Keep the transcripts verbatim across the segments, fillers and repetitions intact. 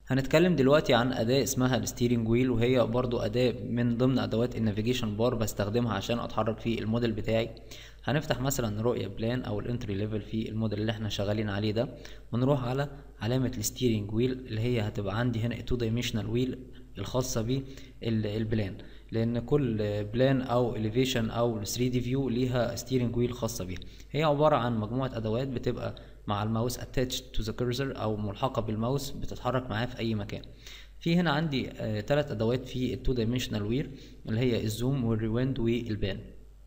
هنتكلم دلوقتي عن أداة اسمها الستيرنج ويل، وهي برضو أداة من ضمن أدوات النافيجيشن بار بستخدمها عشان أتحرك في الموديل بتاعي. هنفتح مثلا رؤية بلان أو الانتري ليفل في الموديل اللي احنا شغالين عليه ده، ونروح على علامة الستيرنج ويل اللي هي هتبقى عندي هنا تو دايمنشنال ويل الخاصة بالبلان، لأن كل بلان أو elevation أو ثري دي فيو ليها ستيرنج ويل خاصة بيها. هي عبارة عن مجموعة أدوات بتبقى مع الماوس attached to the cursor او ملحقه بالماوس بتتحرك معاه في اي مكان. في هنا عندي آه ثلاث ادوات في التو دايمنشنال وير اللي هي الزوم والريويند والبان.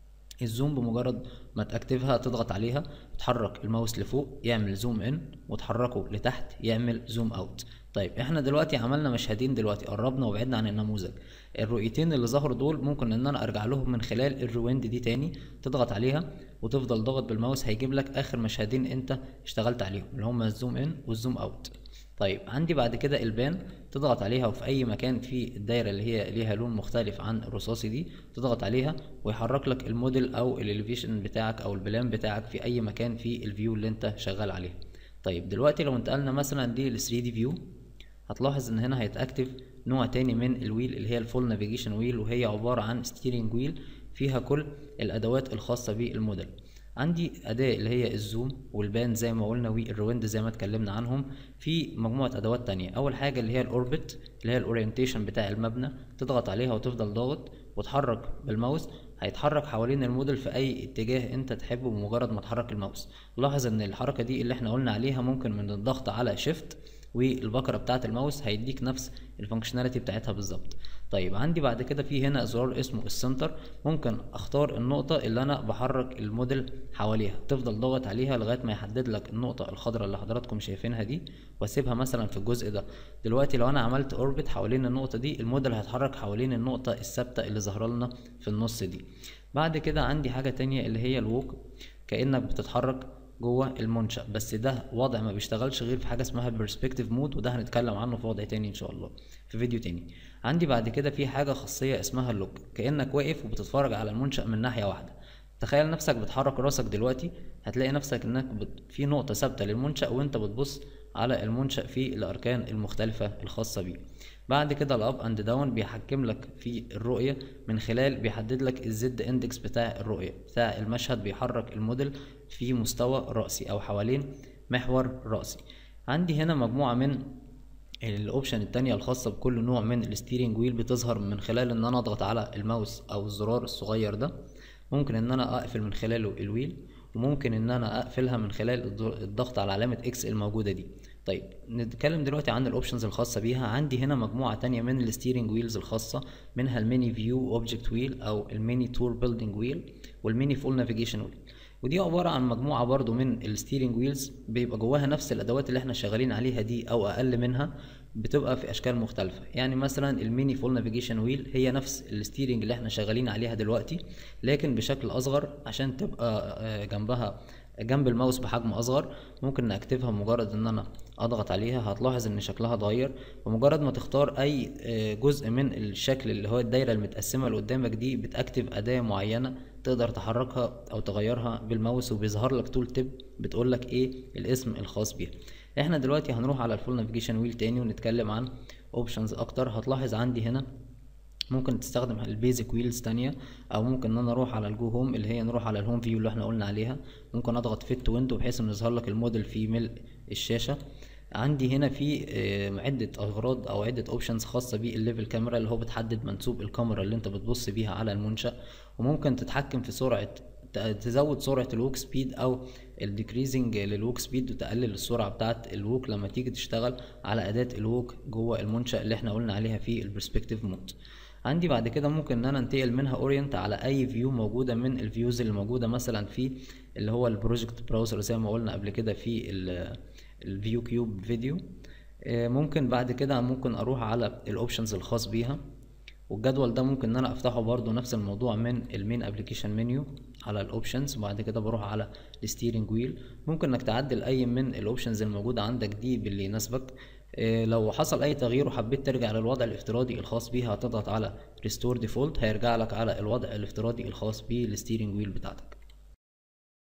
الزوم بمجرد ما تاكتفها تضغط عليها تحرك الماوس لفوق يعمل زوم ان، وتحركه لتحت يعمل زوم اوت. طيب احنا دلوقتي عملنا مشهدين، دلوقتي قربنا وبعدنا عن النموذج. الرؤيتين اللي ظهروا دول ممكن ان انا ارجع لهم من خلال الريويند دي تاني، تضغط عليها وتفضل ضغط بالماوس هيجيب لك اخر مشهدين انت اشتغلت عليهم اللي هما الزوم ان والزوم اوت. طيب عندي بعد كده البان، تضغط عليها وفي اي مكان في الدايره اللي هي ليها لون مختلف عن الرصاصي دي تضغط عليها ويحرك لك الموديل او الاليفيشن بتاعك او البلان بتاعك في اي مكان في الفيو اللي انت شغال عليه. طيب دلوقتي لو انتقلنا مثلا دي ثري دي فيو، هتلاحظ ان هنا هيتاكتف نوع تاني من الويل اللي هي الفول نافيجيشن ويل، وهي عباره عن ستيرنج ويل فيها كل الادوات الخاصه بالموديل. عندي اداه اللي هي الزوم والبان زي ما قلنا والريويند زي ما اتكلمنا عنهم. في مجموعه ادوات تانية، اول حاجه اللي هي الاوربت اللي هي الاورينتيشن بتاع المبنى، تضغط عليها وتفضل ضاغط وتحرك بالماوس هيتحرك حوالين الموديل في اي اتجاه انت تحبه بمجرد ما تحرك الماوس. لاحظ ان الحركه دي اللي احنا قلنا عليها ممكن من الضغط على شيفت والبكره بتاعه الماوس هيديك نفس الفانكشناليتي بتاعتها بالظبط. طيب عندي بعد كده في هنا زرار اسمه السنتر، ممكن اختار النقطه اللي انا بحرك الموديل حواليها، تفضل ضاغط عليها لغايه ما يحدد لك النقطه الخضراء اللي حضراتكم شايفينها دي، واسيبها مثلا في الجزء ده. دلوقتي لو انا عملت اوربت حوالين النقطه دي، الموديل هيتحرك حوالين النقطه الثابته اللي ظاهره لنا في النص دي. بعد كده عندي حاجه تانية اللي هي الووك، كانك بتتحرك جوه المنشأ، بس ده وضع ما بيشتغلش غير في حاجه اسمها البرسبكتيف مود، وده هنتكلم عنه في وضع تاني ان شاء الله في فيديو تاني. عندي بعد كده في حاجه خاصيه اسمها اللوك، كانك واقف وبتتفرج على المنشأ من ناحيه واحده. تخيل نفسك بتحرك راسك دلوقتي، هتلاقي نفسك انك بت... في نقطه ثابته للمنشأ وانت بتبص على المنشأ في الاركان المختلفه الخاصه بيه. بعد كده الاب اند داون بيحكم لك في الرؤيه من خلال بيحدد لك الزد اندكس بتاع الرؤيه بتاع المشهد، بيحرك الموديل في مستوى رأسي او حوالين محور رأسي. عندي هنا مجموعه من الاوبشن التانية الخاصة بكل نوع من الستيرنج ويل بتظهر من خلال ان انا اضغط على الماوس او الزرار الصغير ده. ممكن ان انا اقفل من خلاله الويل، وممكن ان انا اقفلها من خلال الضغط على علامة اكس الموجودة دي. طيب نتكلم دلوقتي عن الاوبشنز الخاصة بيها. عندي هنا مجموعة تانية من الستيرنج ويلز الخاصة، منها الميني فيو اوبجكت ويل او الميني تور بيلدينج ويل والميني فول نافيجيشن ويل، ودي عبارة عن مجموعة برضو من الستيرنج ويلز بيبقى جواها نفس الادوات اللي احنا شغالين عليها دي او اقل منها، بتبقى في اشكال مختلفة. يعني مثلا الميني فول نافيجيشن ويل هي نفس الستيرنج اللي احنا شغالين عليها دلوقتي لكن بشكل اصغر عشان تبقى جنبها جنب الماوس بحجم اصغر. ممكن نكتفها مجرد ان انا اضغط عليها، هتلاحظ ان شكلها اتغير. ومجرد ما تختار اي جزء من الشكل اللي هو الدايره المتقسمه اللي قدامك دي، بتكتف اداه معينه تقدر تحركها او تغيرها بالماوس، وبيظهر لك تول تيب بتقول لك ايه الاسم الخاص بيها. احنا دلوقتي هنروح على الفول نافيجيشن ويل تاني ونتكلم عن اوبشنز اكتر. هتلاحظ عندي هنا ممكن تستخدم البيزك ويلز تانية، او ممكن ان انا اروح على الجو هوم اللي هي نروح على الهوم فيو اللي احنا قلنا عليها. ممكن اضغط فيت ويندو بحيث ان يظهر لك الموديل في ملء الشاشة. عندي هنا في عدة اغراض او عدة اوبشنز خاصة بالليفل كاميرا اللي هو بتحدد منسوب الكاميرا اللي انت بتبص بيها على المنشأ، وممكن تتحكم في سرعة تزود سرعة الوك سبيد او الديكريزنج للوك سبيد، وتقلل السرعة بتاعة الوك لما تيجي تشتغل على اداة الوك جوه المنشأ اللي احنا قلنا عليها في البرسبكتيف مود. عندي بعد كده ممكن ان انا انتقل منها اورينت على اي فيو موجوده من الفيوز اللي موجوده مثلا في اللي هو البروجكت براوزر زي ما قلنا قبل كده في الفيو كيوب فيديو. ممكن بعد كده ممكن اروح على الاوبشنز الخاص بيها، والجدول ده ممكن ان انا افتحه برضو نفس الموضوع من المين ابلكيشن منيو على الاوبشنز، وبعد كده بروح على الستيرنج ويل. ممكن انك تعدل اي من الاوبشنز الموجوده عندك دي باللي يناسبك. إيه لو حصل اي تغيير وحبيت ترجع للوضع الافتراضي الخاص بيها، هتضغط على ريستور ديفولت هيرجع لك على الوضع الافتراضي الخاص بالستيرنج ويل بتاعتك.